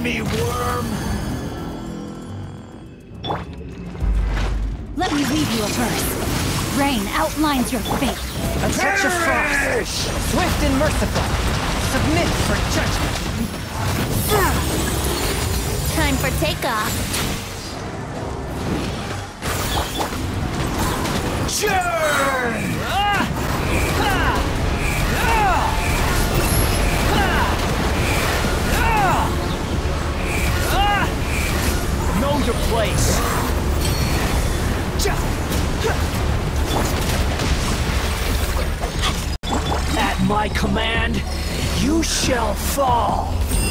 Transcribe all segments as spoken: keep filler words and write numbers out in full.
me, worm! Let me read you a verse. Rain outlines your fate. A touch of frost, swift and merciful. Submit for judgment. Time for takeoff. Churn! Know your place. At my command, you shall fall.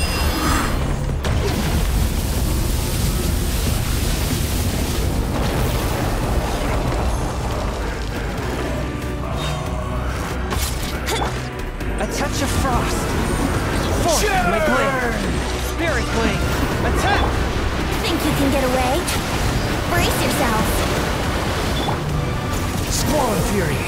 A touch of frost. Force Sure. my blade. Spirit wing. Attack! Think you can get away? Brace yourself. Squall Fury.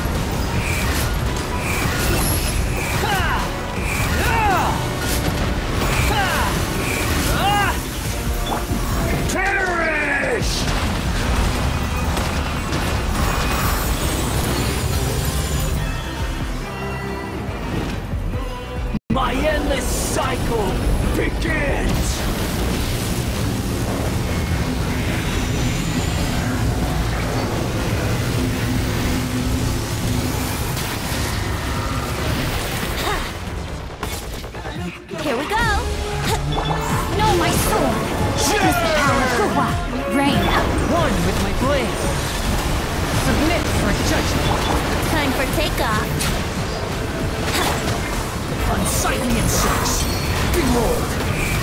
Perish! My endless cycle begins! Here we go. Know my sword. Witness the power of Guhua. Rain out. One with my blade. Submit for judgment. Time for takeoff. Unsightly insects! Behold!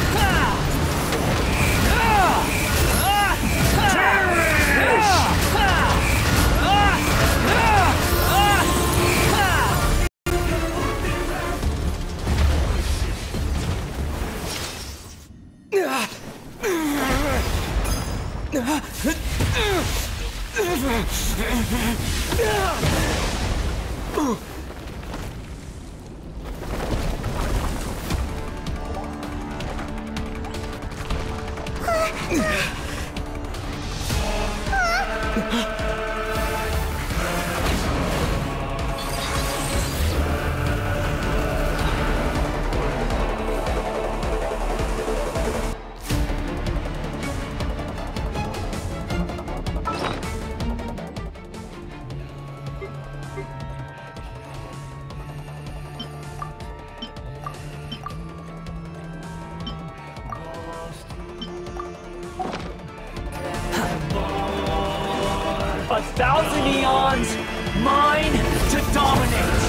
A thousand eons, mine to dominate!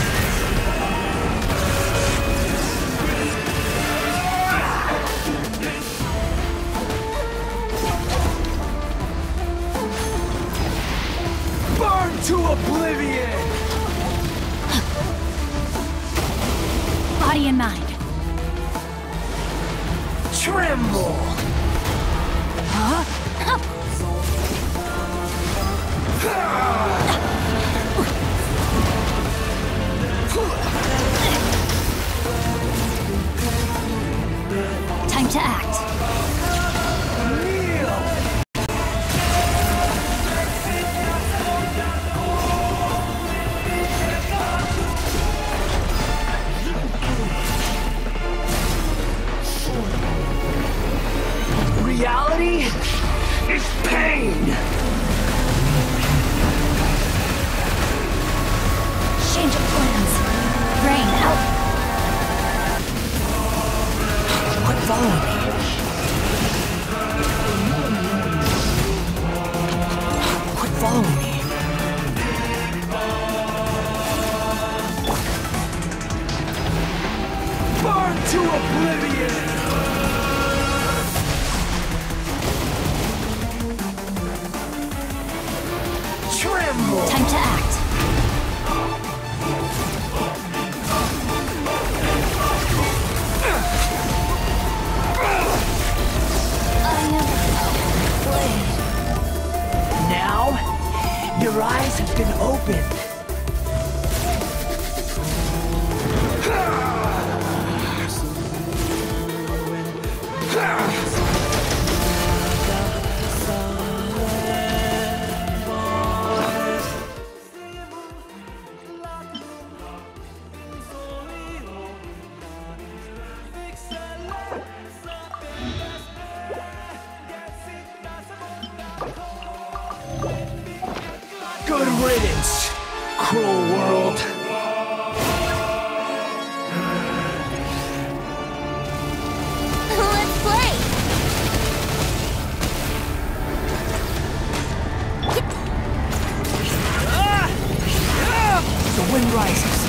Burn to oblivion! Body and mind. Tremble! Huh? Time to act. Reality is pain! Change of plans. Rain out. Quit following me. Quit following me. Burn to oblivion! Tremble! Time to act. Now, your eyes have been opened. Good riddance, cruel world. Let's play! The wind rises.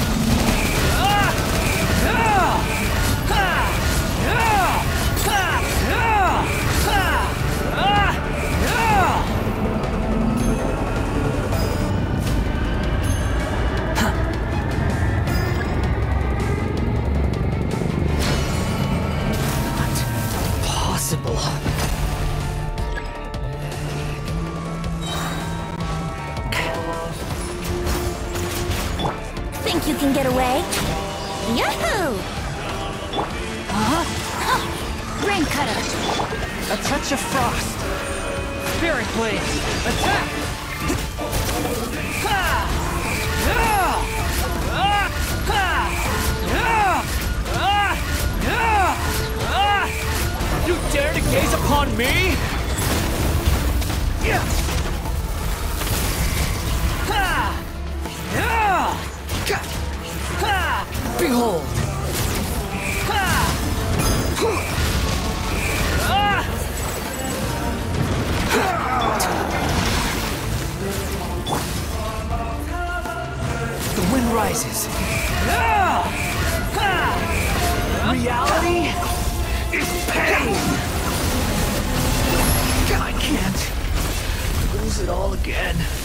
Think you can get away? Yahoo! Huh? Rain cutter. A touch of frost. Spirit blade. Attack! Ha! Yeah! Ah! Ha! Yeah! Ah! Yeah! Ah! You dare to gaze upon me? Yeah! Ha! Yeah! Ha! Behold! Ha! Ah! The wind rises. Ah! Ha! Reality is pain! I can't lose it all again.